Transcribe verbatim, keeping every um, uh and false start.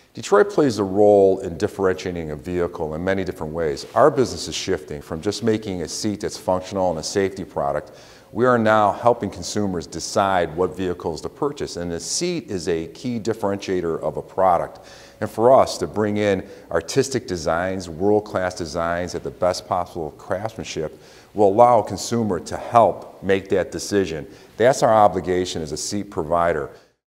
Detroit plays a role in differentiating a vehicle in many different ways. Our business is shifting from just making a seat that's functional and a safety product. We are now helping consumers decide what vehicles to purchase, and the seat is a key differentiator of a product. And for us to bring in artistic designs, world-class designs at the best possible craftsmanship will allow a consumer to help make that decision. That's our obligation as a seat provider.